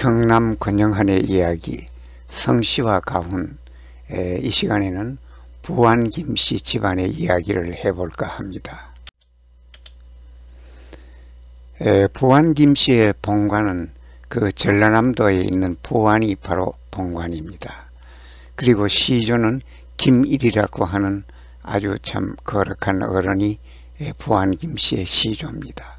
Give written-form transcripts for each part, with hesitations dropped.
청남 권영한의 이야기 성씨와 가훈. 이 시간에는 부안 김씨 집안의 이야기를 해볼까 합니다. 부안 김씨의 본관은 그 전라남도에 있는 부안이 바로 본관입니다. 그리고 시조는 김일이라고 하는 아주 참 거룩한 어른이 부안 김씨의 시조입니다.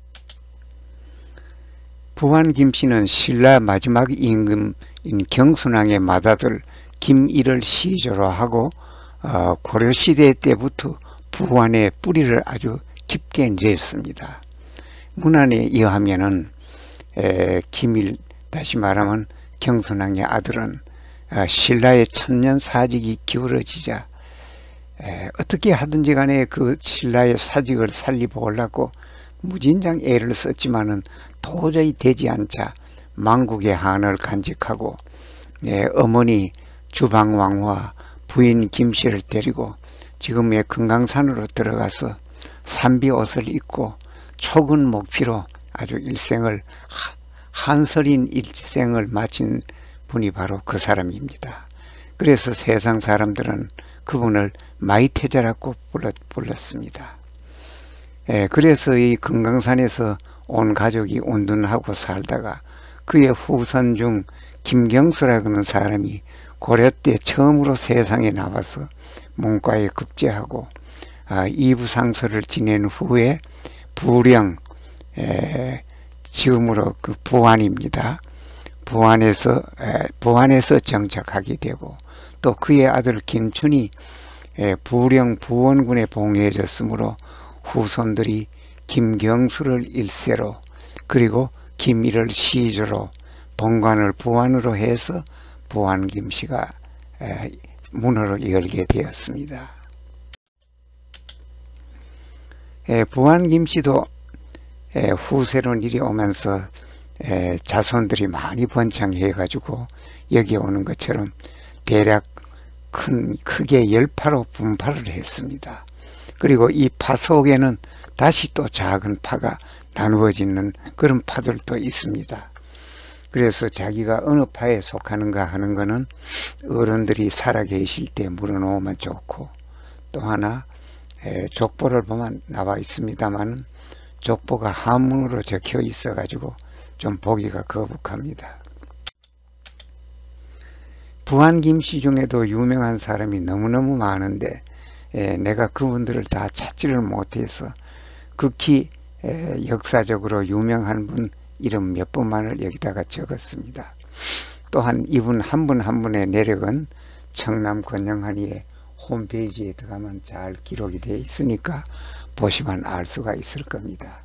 부안 김씨는 신라 마지막 임금인 경순왕의 맏아들 김일을 시조로 하고 고려시대 때부터 부안의 뿌리를 아주 깊게 냈습니다. 문안에 의하면은 김일, 다시 말하면 경순왕의 아들은 신라의 천년 사직이 기울어지자 어떻게 하든지 간에 그 신라의 사직을 살리보려고 무진장 애를 썼지만은 도저히 되지 않자 망국의 한을 간직하고 어머니 주방왕후와 부인 김씨를 데리고 지금의 금강산으로 들어가서 산비옷을 입고 촉은 목피로 아주 일생을 한설인 일생을 마친 분이 바로 그 사람입니다. 그래서 세상 사람들은 그분을 마이태자라고 불렀습니다. 그래서 이 금강산에서 온 가족이 온둔하고 살다가 그의 후손 중 김경수라고 하는 사람이 고려 때 처음으로 세상에 나와서 문과에 급제하고 이부상서를 지낸 후에 부령, 지금으로 그 부안입니다. 부안에서 정착하게 되고 또 그의 아들 김춘이 부령 부원군에 봉해졌으므로 후손들이 김경수를 일세로 그리고 김일을 시조로 본관을 부안으로 해서 부안 김씨가 문호를 열게 되었습니다. 부안 김씨도 후세로 일이 오면서 자손들이 많이 번창해 가지고 여기 오는 것처럼 대략 크게 10파로 분파를 했습니다. 그리고 이 파 속에는 다시 또 작은 파가 나누어지는 그런 파들도 있습니다. 그래서 자기가 어느 파에 속하는가 하는 것은 어른들이 살아계실 때 물어놓으면 좋고, 또 하나 족보를 보면 나와 있습니다만 족보가 한문으로 적혀 있어 가지고 좀 보기가 거북합니다. 부안 김씨 중에도 유명한 사람이 너무너무 많은데 내가 그분들을 다 찾지를 못해서 극히 역사적으로 유명한 분 이름 몇 분만을 여기다가 적었습니다. 또한 이분 한 분 한 분의 내력은 청남 권영한이의 홈페이지에 들어가면 잘 기록이 되어 있으니까 보시면 알 수가 있을 겁니다.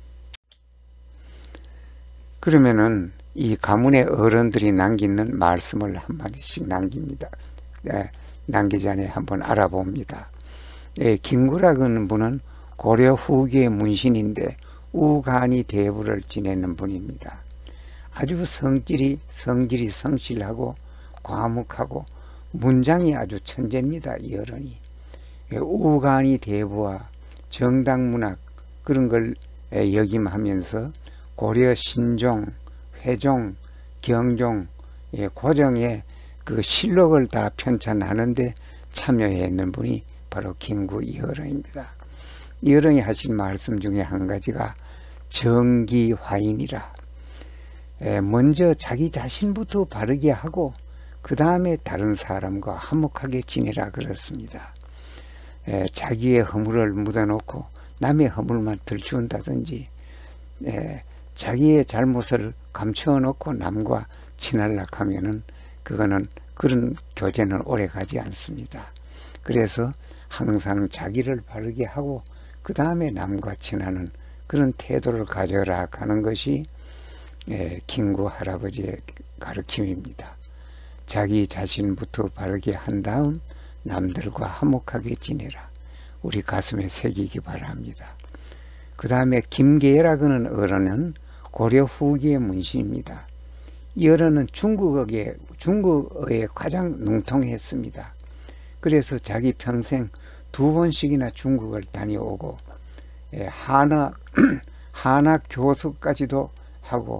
그러면은 이 가문의 어른들이 남기는 말씀을 한마디씩 남깁니다. 남기기 전에 한번 알아봅니다. 김구라고 하는 분은 고려 후기의 문신인데 우간이 대부를 지내는 분입니다. 아주 성질이 성실하고 과묵하고 문장이 아주 천재입니다. 이 어른이. 우간이 대부와 정당문학 그런 걸 역임하면서 고려 신종, 회종, 경종, 고종의 그 실록을 다 편찬하는데 참여했는 분이 바로 김구 이어른입니다. 이어른이 하신 말씀 중에 한 가지가 정기화인이라, 먼저 자기 자신부터 바르게 하고 그 다음에 다른 사람과 화목하게 지내라 그렇습니다. 자기의 허물을 묻어놓고 남의 허물만 들추운다든지 자기의 잘못을 감춰놓고 남과 친하려고 하면은 그거는 그런 교제는 오래 가지 않습니다. 그래서 항상 자기를 바르게 하고 그 다음에 남과 친하는 그런 태도를 가져라 하는 것이 김구 할아버지의 가르침입니다. 자기 자신부터 바르게 한 다음 남들과 화목하게 지내라. 우리 가슴에 새기기 바랍니다. 그 다음에 김계라고 하는 어른은 고려 후기의 문신입니다. 이 어른은 중국어에 가장 능통했습니다. 그래서 자기 평생 2번씩이나 중국을 다녀오고 한화 교수까지도 하고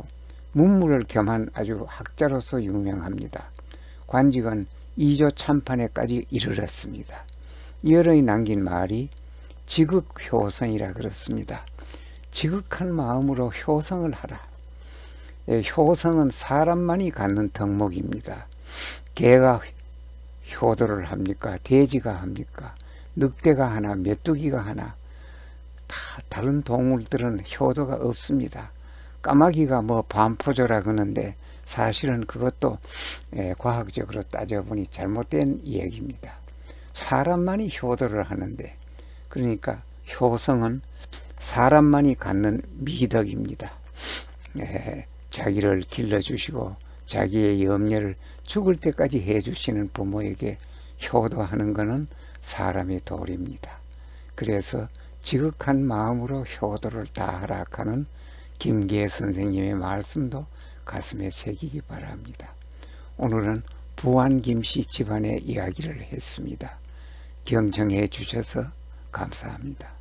문물을 겸한 아주 학자로서 유명합니다. 관직은 2조 참판에까지 이르렀습니다. 이어른이 남긴 말이 지극효성이라 그렇습니다. 지극한 마음으로 효성을 하라. 효성은 사람만이 갖는 덕목입니다. 개가 효도를 합니까? 돼지가 합니까? 늑대가 하나, 메뚜기가 하나, 다 다른 동물들은 효도가 없습니다. 까마귀가 뭐 반포조라 그러는데 사실은 그것도 과학적으로 따져보니 잘못된 이야기입니다. 사람만이 효도를 하는데, 그러니까 효성은 사람만이 갖는 미덕입니다. 자기를 길러주시고 자기의 염려를 죽을 때까지 해주시는 부모에게 효도하는 것은 사람의 도리입니다. 그래서 지극한 마음으로 효도를 다하라 하는 김기애 선생님의 말씀도 가슴에 새기기 바랍니다. 오늘은 부안김씨 집안의 이야기를 했습니다. 경청해 주셔서 감사합니다.